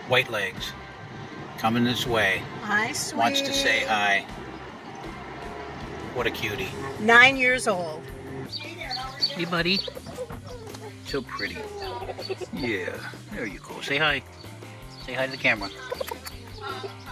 White legs. Coming this way. Hi, sweet. Wants to say hi. What a cutie. 9 years old. Hey, buddy. So pretty. Yeah, there you go. Say hi. Say hi to the camera.